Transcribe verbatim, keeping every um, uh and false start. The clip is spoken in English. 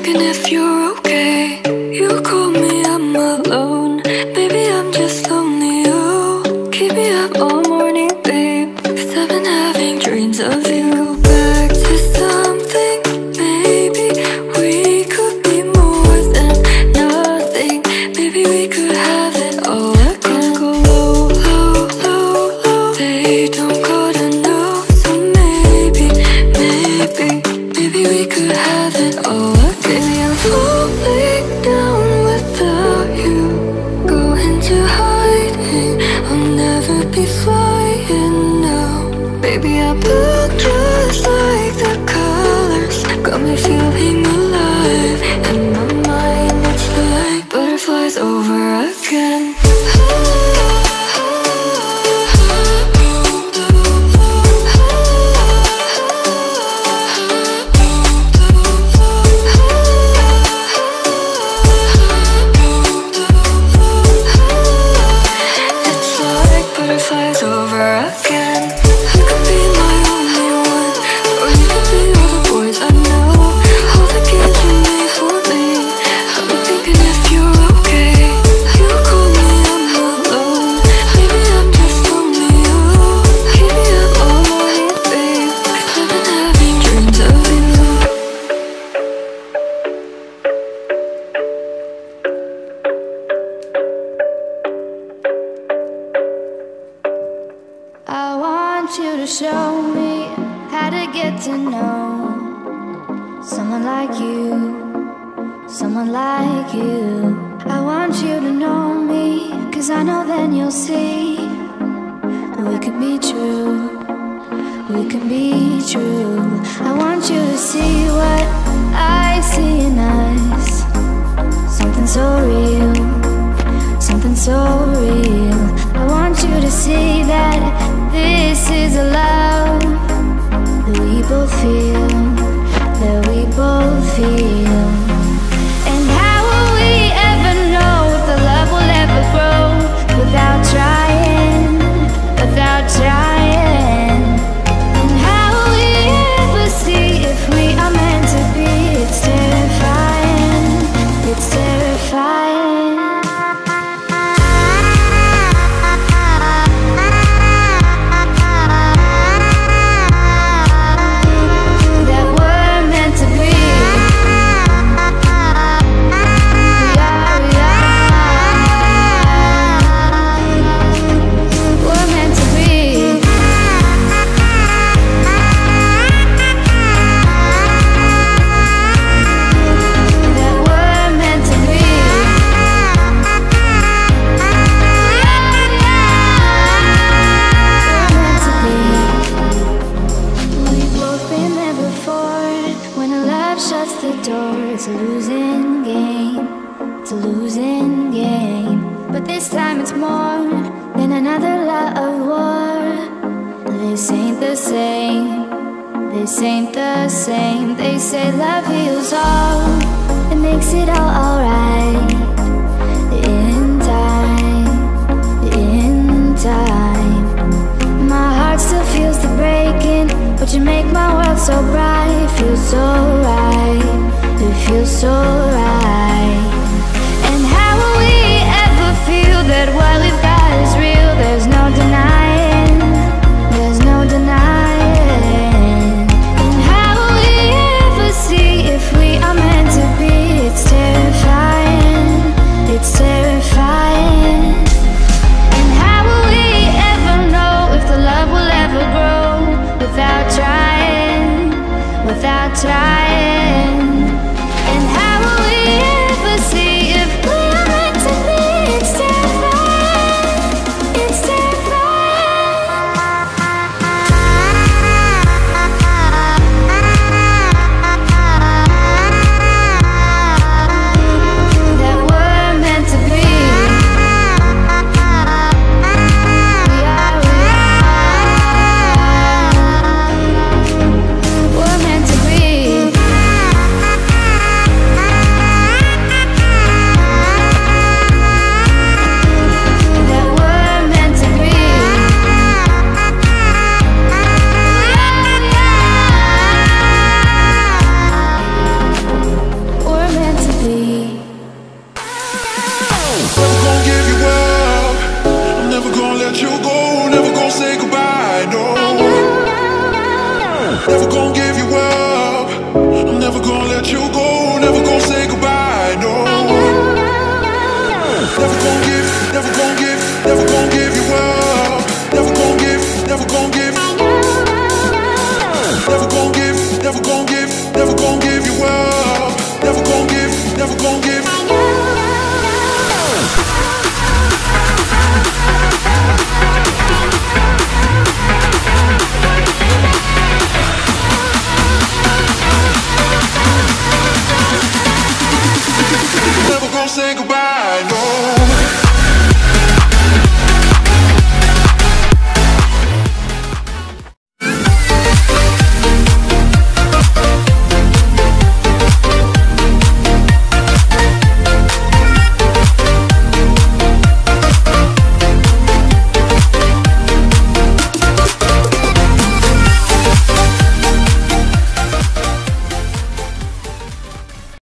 thinking if you're okay. You call me, I'm alone. Baby, I'm just lonely. You keep me up all morning, babe, 'cause I've been having dreams of you. Back to something, maybe we could be more than nothing. Maybe we could have it all. I can't go low, low, low, low. They don't gotta know, so maybe, maybe, maybe we could have it all. Maybe I'm falling down without you, going to hiding. I'll never be flying now. Baby, I look just like the colors, got me feeling alive. In my mind, it's like butterflies over again. Butterflies over again. You could be my only one, or you could be all the boys I know, all the kids you made for me. I've been thinking if you're okay. You call me, I'm alone. Maybe I'm just lonely. You keep me up all morning, babe, 'cause I've been having dreams of you. I want you to show me how to get to know someone like you, someone like you. I want you to know me, 'cause I know then you'll see we could be true, we can be true. I want you to see what I see in us, something so real, something so real. I want you to see that this is a love that we both feel, that we both feel. And how will we ever know if the love will ever grow without trying, without trying? And how will we ever see if we are meant to be? It's terrifying, it's terrifying. It's a losing game, it's a losing game. But this time it's more than another lot of war. This ain't the same, this ain't the same. They say love heals all, it makes it all alright. In time, in time. My heart still feels the breaking, but you make my world so bright. Feels so right, it feels so right. And how will we ever feel that what we've got is real? There's no denying, there's no denying. And how will we ever see if we are meant to be? It's terrifying, it's terrifying. And how will we ever know if the love will ever grow without trying, without trying? And how never gon' give, never gon' give. Never gonna say goodbye.